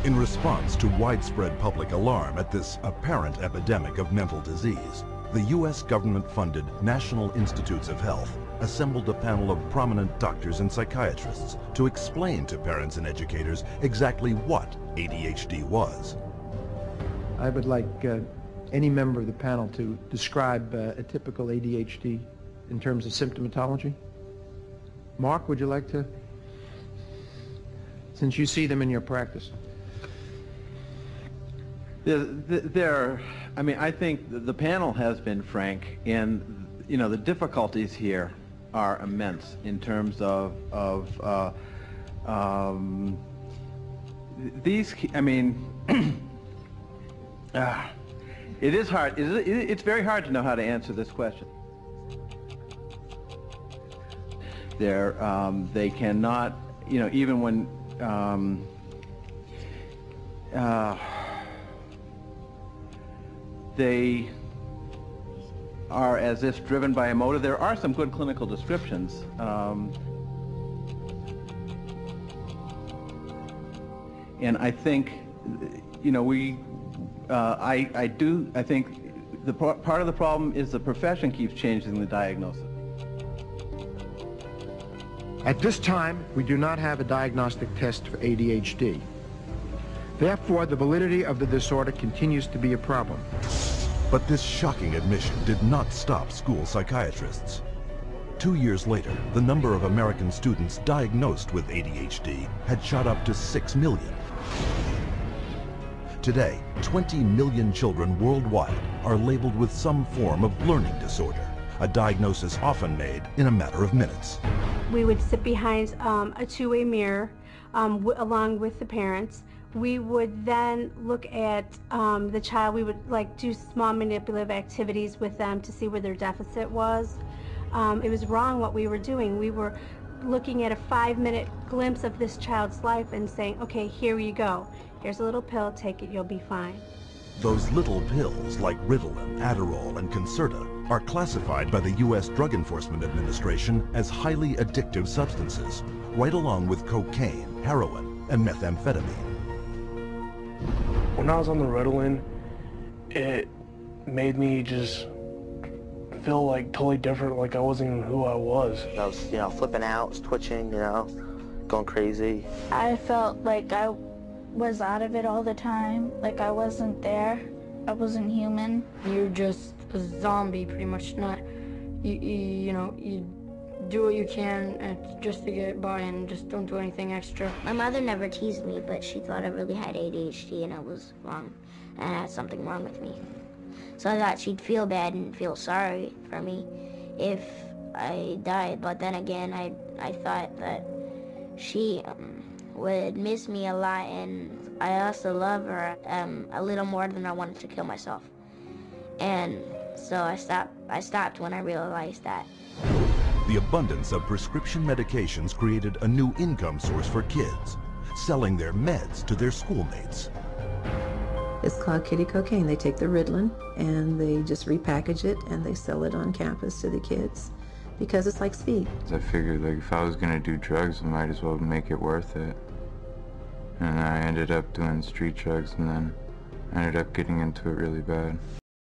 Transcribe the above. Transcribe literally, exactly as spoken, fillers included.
In response to widespread public alarm at this apparent epidemic of mental disease, the U S government-funded National Institutes of Health assembled a panel of prominent doctors and psychiatrists to explain to parents and educators exactly what A D H D was. I would like uh, any member of the panel to describe uh, a typical A D H D in terms of symptomatology. Mark, would you like to? Since you see them in your practice. There, there, I mean, I think the panel has been frank, and you know, the difficulties here are immense in terms of of uh, um, these. I mean, uh, it is hard. It is, it's very hard to know how to answer this question. They're, um, they cannot, you know, even when. Um, uh, They are as if driven by a motive. There are some good clinical descriptions. Um, and I think, you know, we, uh, I, I do, I think the part of the problem is the profession keeps changing the diagnosis. At this time, we do not have a diagnostic test for A D H D. Therefore, the validity of the disorder continues to be a problem. But this shocking admission did not stop school psychiatrists. Two years later, the number of American students diagnosed with A D H D had shot up to six million. Today, twenty million children worldwide are labeled with some form of learning disorder, a diagnosis often made in a matter of minutes. We would sit behind um, a two-way mirror um, w along with the parents. We would then look at um, the child. We would like do small manipulative activities with them to see where their deficit was. Um, it was wrong what we were doing. We were looking at a five-minute glimpse of this child's life and saying, okay, here you go. Here's a little pill, take it, you'll be fine. Those little pills like Ritalin, Adderall, and Concerta are classified by the U S Drug Enforcement Administration as highly addictive substances, right along with cocaine, heroin, and methamphetamine. When I was on the Ritalin, it made me just feel like totally different, like I wasn't even who I was. I was, you know, flipping out, was twitching, you know, going crazy. I felt like I was out of it all the time, like I wasn't there, I wasn't human. You're just a zombie, pretty much. Not, you, you, you know, you do what you can uh, just to get by and just don't do anything extra. My mother never teased me, but she thought I really had A D H D and it was wrong, and I had something wrong with me. So I thought she'd feel bad and feel sorry for me if I died, but then again, I, I thought that she um, would miss me a lot, and I also love her um, a little more than I wanted to kill myself. And so I stopped, I stopped when I realized that. The abundance of prescription medications created a new income source for kids, selling their meds to their schoolmates. It's called kitty cocaine. They take the Ritalin and they just repackage it and they sell it on campus to the kids because it's like speed. I figured, like, if I was gonna do drugs, I might as well make it worth it. And I ended up doing street drugs, and then I ended up getting into it really bad.